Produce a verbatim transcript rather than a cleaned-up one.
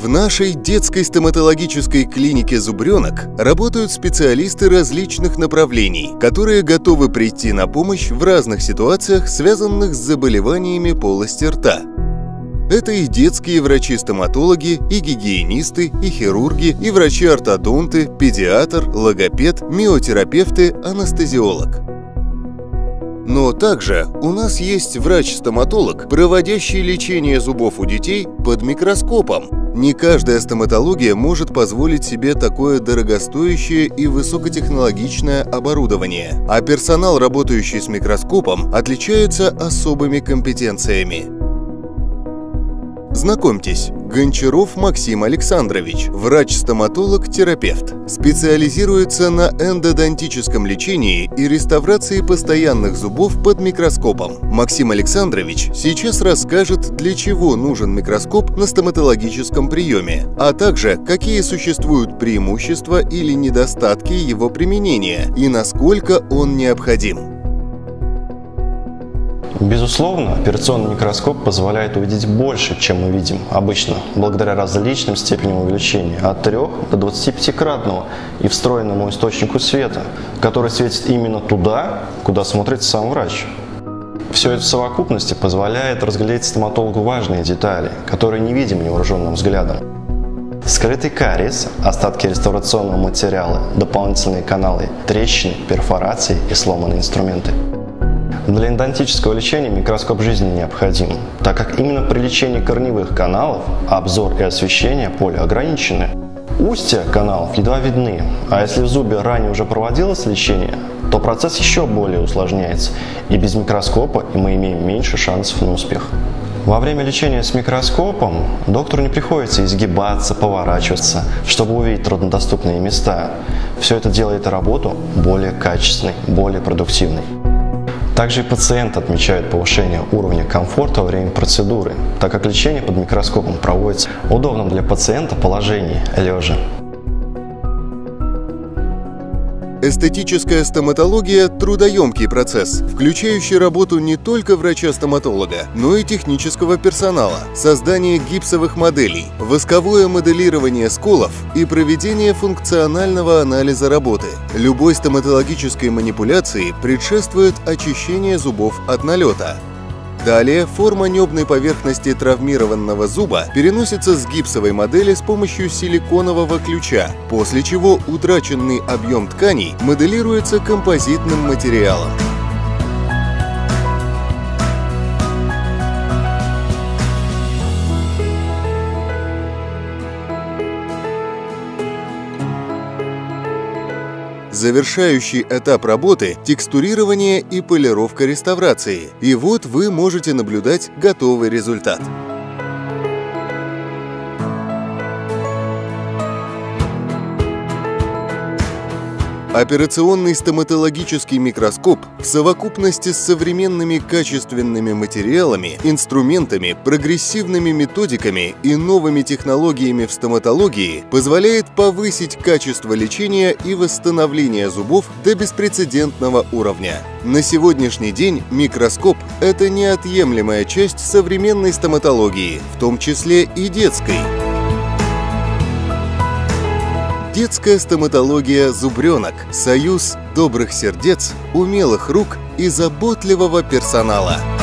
В нашей детской стоматологической клинике «Зубренок» работают специалисты различных направлений, которые готовы прийти на помощь в разных ситуациях, связанных с заболеваниями полости рта. Это и детские врачи-стоматологи, и гигиенисты, и хирурги, и врачи-ортодонты, педиатр, логопед, миотерапевты, анестезиолог. Но также у нас есть врач-стоматолог, проводящий лечение зубов у детей под микроскопом. Не каждая стоматология может позволить себе такое дорогостоящее и высокотехнологичное оборудование, а персонал, работающий с микроскопом, отличается особыми компетенциями. Знакомьтесь, Гончаров Максим Александрович, врач-стоматолог-терапевт, специализируется на эндодонтическом лечении и реставрации постоянных зубов под микроскопом. Максим Александрович сейчас расскажет, для чего нужен микроскоп на стоматологическом приеме, а также какие существуют преимущества или недостатки его применения и насколько он необходим. Безусловно, операционный микроскоп позволяет увидеть больше, чем мы видим обычно, благодаря различным степеням увеличения от трёх до двадцатипятикратного и встроенному источнику света, который светит именно туда, куда смотрит сам врач. Все это в совокупности позволяет разглядеть стоматологу важные детали, которые не видим невооруженным взглядом. Скрытый кариес, остатки реставрационного материала, дополнительные каналы, трещины, перфорации и сломанные инструменты. Для эндодонтического лечения микроскоп жизни необходим, так как именно при лечении корневых каналов обзор и освещение поля ограничены. Устья каналов едва видны, а если в зубе ранее уже проводилось лечение, то процесс еще более усложняется, и без микроскопа мы имеем меньше шансов на успех. Во время лечения с микроскопом доктору не приходится изгибаться, поворачиваться, чтобы увидеть труднодоступные места. Все это делает работу более качественной, более продуктивной. Также и пациент отмечает повышение уровня комфорта во время процедуры, так как лечение под микроскопом проводится в удобном для пациента положении, лежа. Эстетическая стоматология – трудоемкий процесс, включающий работу не только врача-стоматолога, но и технического персонала, создание гипсовых моделей, восковое моделирование сколов и проведение функционального анализа работы. Любой стоматологической манипуляции предшествует очищение зубов от налета. Далее форма небной поверхности травмированного зуба переносится с гипсовой модели с помощью силиконового ключа, после чего утраченный объем тканей моделируется композитным материалом. Завершающий этап работы – текстурирование и полировка реставрации. И вот вы можете наблюдать готовый результат. Операционный стоматологический микроскоп в совокупности с современными качественными материалами, инструментами, прогрессивными методиками и новыми технологиями в стоматологии позволяет повысить качество лечения и восстановления зубов до беспрецедентного уровня. На сегодняшний день микроскоп – это неотъемлемая часть современной стоматологии, в том числе и детской. Детская стоматология «Зубренок» – союз добрых сердец, умелых рук и заботливого персонала.